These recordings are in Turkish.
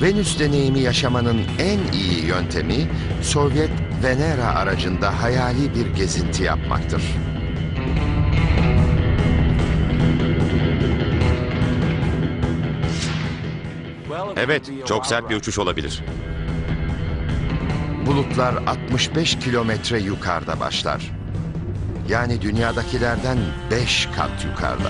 Venüs deneyimi yaşamanın en iyi yöntemi Sovyet Venera aracında hayali bir gezinti yapmaktır. Evet, çok sert bir uçuş olabilir. Bulutlar 65 kilometre yukarıda başlar. Yani dünyadakilerden 5 kat yukarıda.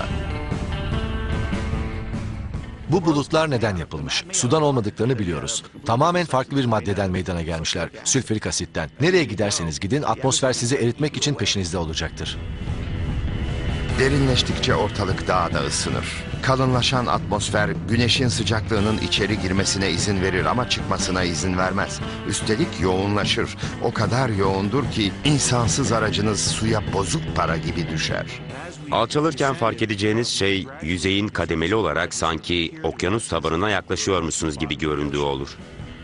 Bu bulutlar neden yapılmış? Sudan olmadıklarını biliyoruz. Tamamen farklı bir maddeden meydana gelmişler. Sülfürik asitten. Nereye giderseniz gidin atmosfer sizi eritmek için peşinizde olacaktır. Derinleştikçe ortalık daha da ısınır. Kalınlaşan atmosfer güneşin sıcaklığının içeri girmesine izin verir ama çıkmasına izin vermez. Üstelik yoğunlaşır. O kadar yoğundur ki insansız aracınız suya bozuk para gibi düşer. Alçalırken fark edeceğiniz şey yüzeyin kademeli olarak sanki okyanus tabanına yaklaşıyormuşsunuz gibi göründüğü olur.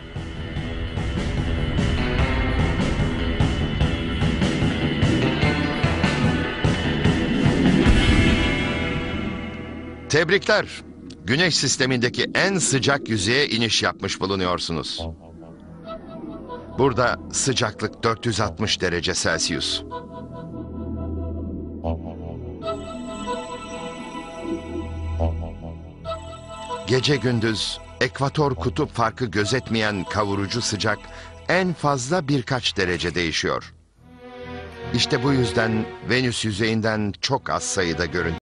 Tebrikler. Güneş sistemindeki en sıcak yüzeye iniş yapmış bulunuyorsunuz. Burada sıcaklık 460 derece Celsius. Gece gündüz ekvator kutup farkı gözetmeyen kavurucu sıcak en fazla birkaç derece değişiyor. İşte bu yüzden Venüs yüzeyinden çok az sayıda görüntü